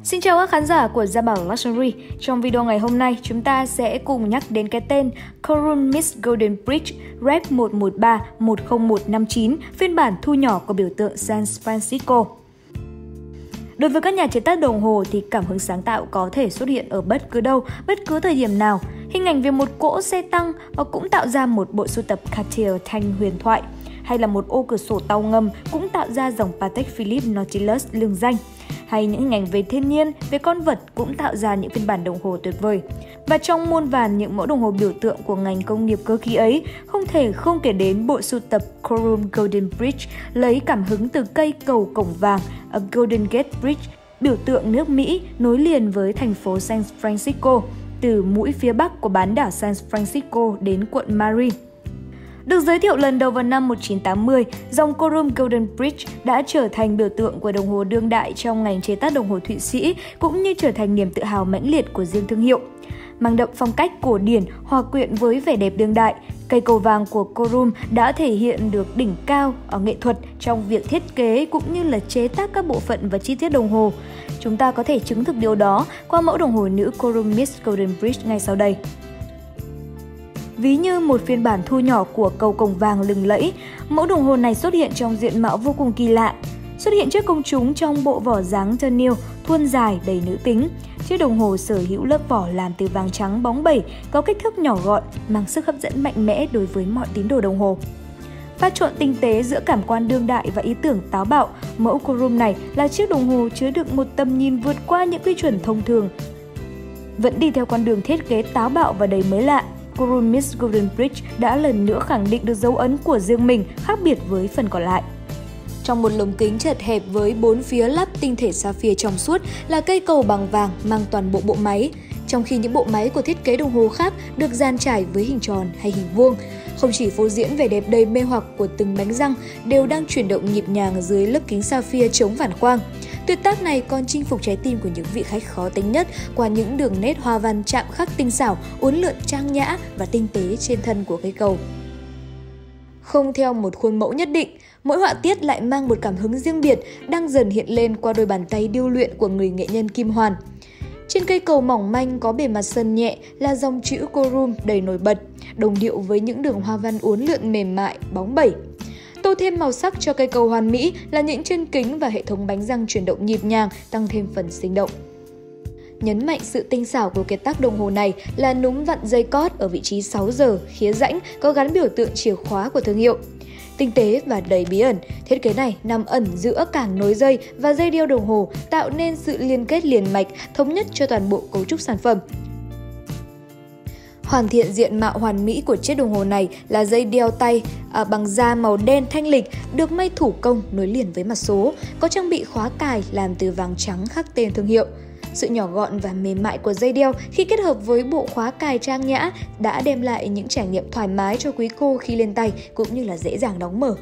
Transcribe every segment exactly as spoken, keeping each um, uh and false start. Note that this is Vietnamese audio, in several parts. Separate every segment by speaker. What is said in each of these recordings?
Speaker 1: Xin chào các khán giả của Gia Bảo Luxury. Trong video ngày hôm nay, chúng ta sẽ cùng nhắc đến cái tên Corum Miss Golden Bridge Rep một một ba một không một năm chín, phiên bản thu nhỏ của biểu tượng San Francisco. Đối với các nhà chế tác đồng hồ thì cảm hứng sáng tạo có thể xuất hiện ở bất cứ đâu, bất cứ thời điểm nào. Hình ảnh về một cỗ xe tăng cũng tạo ra một bộ sưu tập Cartier thanh huyền thoại, hay là một ô cửa sổ tàu ngầm cũng tạo ra dòng Patek Philippe Nautilus lừng danh. Hay những hình ảnh về thiên nhiên, về con vật cũng tạo ra những phiên bản đồng hồ tuyệt vời. Và trong muôn vàn những mẫu đồng hồ biểu tượng của ngành công nghiệp cơ khí ấy, không thể không kể đến bộ sưu tập Corum Golden Bridge lấy cảm hứng từ cây cầu cổng vàng ở Golden Gate Bridge, biểu tượng nước Mỹ nối liền với thành phố San Francisco, từ mũi phía bắc của bán đảo San Francisco đến quận Marin. Được giới thiệu lần đầu vào năm một nghìn chín trăm tám mươi, dòng Corum Golden Bridge đã trở thành biểu tượng của đồng hồ đương đại trong ngành chế tác đồng hồ Thụy Sĩ, cũng như trở thành niềm tự hào mãnh liệt của riêng thương hiệu. Mang đậm phong cách cổ điển hòa quyện với vẻ đẹp đương đại, cây cầu vàng của Corum đã thể hiện được đỉnh cao ở nghệ thuật trong việc thiết kế cũng như là chế tác các bộ phận và chi tiết đồng hồ. Chúng ta có thể chứng thực điều đó qua mẫu đồng hồ nữ Corum Miss Golden Bridge ngay sau đây. Ví như một phiên bản thu nhỏ của cầu cổng vàng lừng lẫy, mẫu đồng hồ này xuất hiện trong diện mạo vô cùng kỳ lạ. Xuất hiện trước công chúng trong bộ vỏ dáng tenniel thuôn dài đầy nữ tính. Chiếc đồng hồ sở hữu lớp vỏ làm từ vàng trắng bóng bẩy, có kích thước nhỏ gọn, mang sức hấp dẫn mạnh mẽ đối với mọi tín đồ đồng hồ. Pha trộn tinh tế giữa cảm quan đương đại và ý tưởng táo bạo, mẫu Corum này là chiếc đồng hồ chứa đựng một tầm nhìn vượt qua những quy chuẩn thông thường. Vẫn đi theo con đường thiết kế táo bạo và đầy mới lạ, Corum Miss Golden Bridge đã lần nữa khẳng định được dấu ấn của riêng mình khác biệt với phần còn lại. Trong một lồng kính chật hẹp với bốn phía lắp tinh thể sapphire trong suốt là cây cầu bằng vàng mang toàn bộ bộ máy, trong khi những bộ máy của thiết kế đồng hồ khác được dàn trải với hình tròn hay hình vuông. Không chỉ phô diễn vẻ đẹp đầy mê hoặc của từng bánh răng đều đang chuyển động nhịp nhàng dưới lớp kính sapphire chống phản quang. Tuyệt tác này còn chinh phục trái tim của những vị khách khó tính nhất qua những đường nét hoa văn chạm khắc tinh xảo, uốn lượn trang nhã và tinh tế trên thân của cây cầu. Không theo một khuôn mẫu nhất định, mỗi họa tiết lại mang một cảm hứng riêng biệt đang dần hiện lên qua đôi bàn tay điêu luyện của người nghệ nhân Kim Hoàn. Trên cây cầu mỏng manh có bề mặt sân nhẹ là dòng chữ Corum đầy nổi bật, đồng điệu với những đường hoa văn uốn lượn mềm mại, bóng bẩy. Tô thêm màu sắc cho cây cầu hoàn mỹ là những chân kính và hệ thống bánh răng chuyển động nhịp nhàng tăng thêm phần sinh động. Nhấn mạnh sự tinh xảo của kiệt tác đồng hồ này là núm vặn dây cót ở vị trí sáu giờ, khía rãnh có gắn biểu tượng chìa khóa của thương hiệu. Tinh tế và đầy bí ẩn, thiết kế này nằm ẩn giữa cảng nối dây và dây đeo đồng hồ, tạo nên sự liên kết liền mạch, thống nhất cho toàn bộ cấu trúc sản phẩm. Hoàn thiện diện mạo hoàn mỹ của chiếc đồng hồ này là dây đeo tay à, bằng da màu đen thanh lịch, được may thủ công nối liền với mặt số, có trang bị khóa cài làm từ vàng trắng khắc tên thương hiệu. Sự nhỏ gọn và mềm mại của dây đeo khi kết hợp với bộ khóa cài trang nhã đã đem lại những trải nghiệm thoải mái cho quý cô khi lên tay cũng như là dễ dàng đóng mở.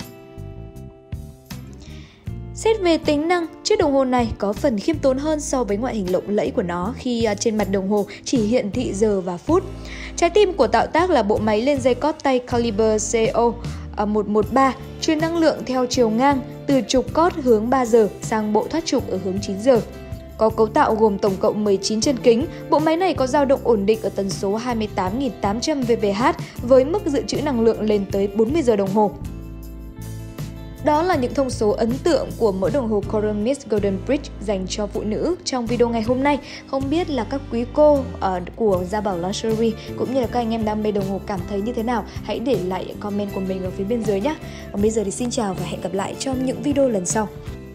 Speaker 1: Xét về tính năng, chiếc đồng hồ này có phần khiêm tốn hơn so với ngoại hình lộng lẫy của nó khi trên mặt đồng hồ chỉ hiển thị giờ và phút. Trái tim của tạo tác là bộ máy lên dây cót tay Caliber C O một một ba, truyền năng lượng theo chiều ngang từ trục cót hướng ba giờ sang bộ thoát trục ở hướng chín giờ. Có cấu tạo gồm tổng cộng mười chín chân kính, bộ máy này có dao động ổn định ở tần số hai mươi tám nghìn tám trăm vê pê hát với mức dự trữ năng lượng lên tới bốn mươi giờ đồng hồ. Đó là những thông số ấn tượng của mẫu đồng hồ Corum Miss Golden Bridge dành cho phụ nữ trong video ngày hôm nay. Không biết là các quý cô uh, của Gia Bảo Luxury cũng như là các anh em đam mê đồng hồ cảm thấy như thế nào? Hãy để lại comment của mình ở phía bên dưới nhé. Còn bây giờ thì xin chào và hẹn gặp lại trong những video lần sau.